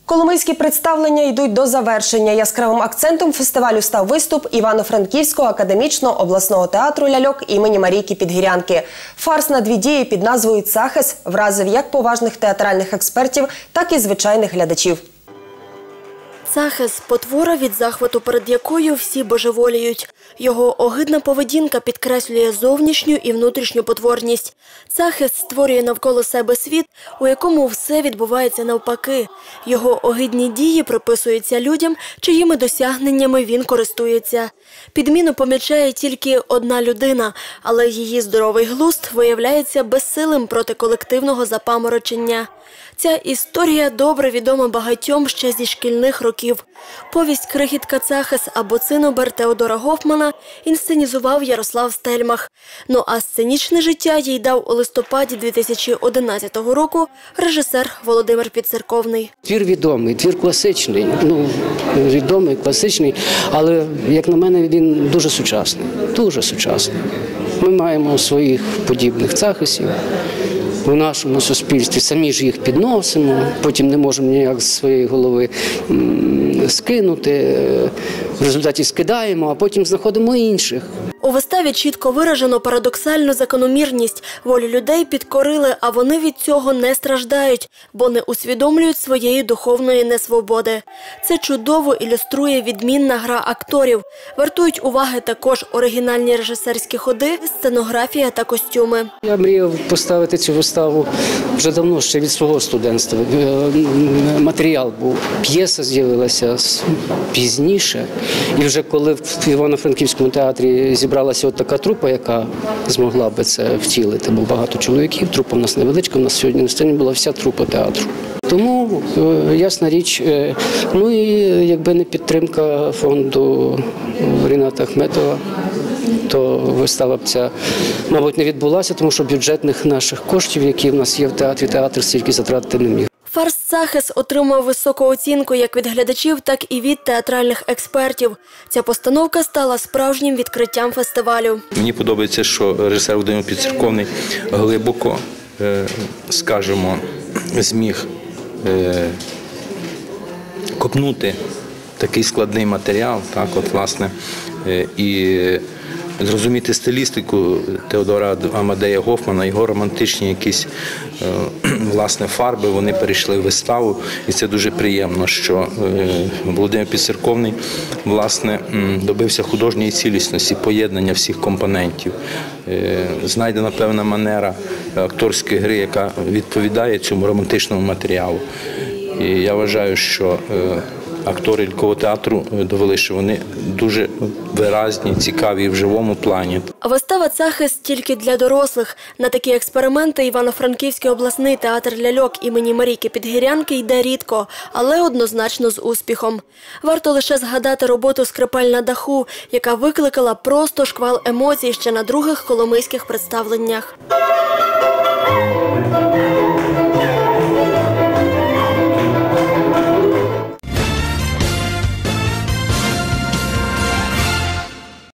Коломийські представлення йдуть до завершення. Яскравим акцентом фестивалю став виступ Івано-Франківського академічного обласного театру ляльок імені Марійки Підгірянки. Фарс на дві дії під назвою «Цахес» вразив як поважних театральних експертів, так і звичайних глядачів. Цахес – потвора, від захвату перед якою всі божеволіють. Його огидна поведінка підкреслює зовнішню і внутрішню потворність. Цахес створює навколо себе світ, у якому все відбувається навпаки. Його огидні дії приписуються людям, чиїми досягненнями він користується. Підміну помічає тільки одна людина, але її здоровий глузд виявляється безсилим проти колективного запаморочення. Ця історія добре відома багатьом ще зі шкільних років. Повість «Крихітка Цахес» або «Цинобер» Теодора Гофмана інсценізував Ярослав Стельмах. Ну а сценічне життя їй дав у листопаді 2011 року режисер Володимир Підцерковний. Твір відомий, твір класичний, відомий, класичний, але, як на мене, він дуже сучасний, дуже сучасний. Ми маємо своїх подібних цахесів у нашому суспільстві, самі ж їх підносимо, потім не можемо ніяк з своєї голови скинути, в результаті скидаємо, а потім знаходимо інших. У виставі чітко виражено парадоксальну закономірність. Волю людей підкорили, а вони від цього не страждають, бо не усвідомлюють своєї духовної несвободи. Це чудово ілюструє відмінна гра акторів. Вартують уваги також оригінальні режисерські ходи, сценографія та костюми. Я мріяв поставити цю виставу вже давно, ще від свого студентства. Матеріал був, п'єса з'явилася пізніше. І вже коли в Івано-Франківському театрі зібралася от така трупа, яка змогла би це втілити, бо багато чоловіків, трупа в нас невеличка, у нас сьогодні на сцені була вся трупа театру. Тому, ясна річ, ну і якби не підтримка фонду Ріната Ахметова, то вистава б ця, мабуть, не відбулася, тому що бюджетних наших коштів, які в нас є в театрі, театр стільки затратити не міг. Фарс «Цахес» отримав високу оцінку як від глядачів, так і від театральних експертів. Ця постановка стала справжнім відкриттям фестивалю. Мені подобається, що режисер Володимир Підцерковний глибоко, скажімо, зміг копнути такий складний матеріал, так, от, власне, і зрозуміти стилістику Теодора Амадея Гофмана, його романтичні якісь, власне, фарби, вони перейшли в виставу. І це дуже приємно, що Володимир Підцерковний, власне, добився художньої цілісності, поєднання всіх компонентів. Знайдена певна манера акторської гри, яка відповідає цьому романтичному матеріалу. І я вважаю, що актори лялькового театру довели, що вони дуже виразні, цікаві в живому плані. Вистава «Цахес» тільки для дорослих. На такі експерименти Івано-Франківський обласний театр ляльок імені Марійки Підгірянки йде рідко, але однозначно з успіхом. Варто лише згадати роботу «Скрипаль на даху», яка викликала просто шквал емоцій ще на других коломийських представленнях.